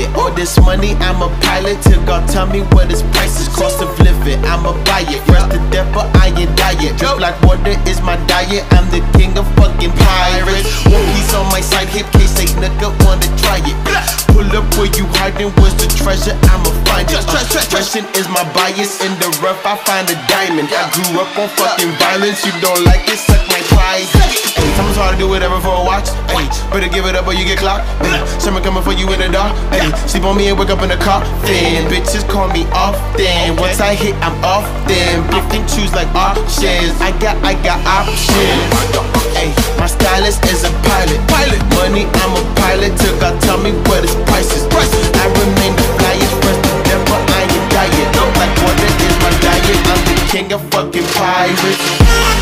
it. All this money, I'm a pilot. Till God tell me what his price is. Cost of living, I'ma buy it. Rest to death, but I ain't diet. Drip like water is my diet. I'm the king of fucking pirates. One piece on my side, hip case, a nigga wanna try it. Pull up where you hiding, where's the treasure? I'ma find it. Dressing is my bias. In the rough, I find a diamond. I grew up on fucking violence. You don't like it, suck my pride. Hey, someone's hard to do whatever for a watch. Hey, better give it up or you get clocked. Hey, someone coming for you in the dark. Hey, sleep on me and wake up in the car. Then bitches call me often. Once I hit, I'm off. Then pick and choose like options. I got options. Hey, my stylist is a pilot. Money, I'm a pilot. Till God tell me what his price is. I remain the flyest, first to death, but I ain't diet. Like water is my diet. I'm the king of fucking pirates.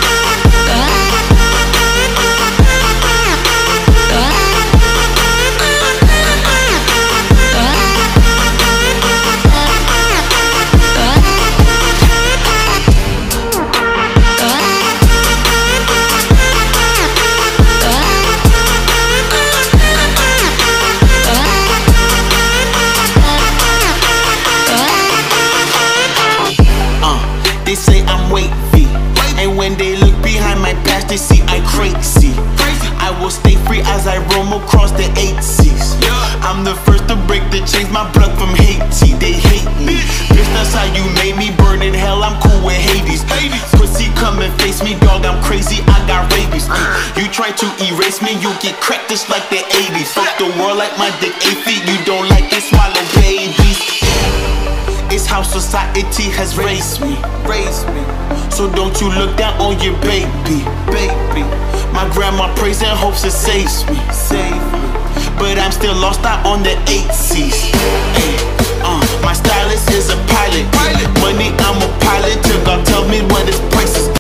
They say I'm wavy, and when they look behind my past, they see I crazy. I will stay free as I roam across the 8 seas. I'm the first to break the chains, my blood from Haiti. They hate me, bitch, that's how you made me. Burn in hell, I'm cool with Hades. Pussy, come and face me, dog, I'm crazy, I got rabies. You try to erase me, you get cracked just like the 80s. Fuck the world like my dick 8 feet, you don't like it, swallow babies. It's how society has raised me. So don't you look down on your baby. My grandma prays and hopes it saves me. But I'm still lost out on the 8 seas. My stylist is a pilot. Money, I'm a pilot. Till God tell me what his price is.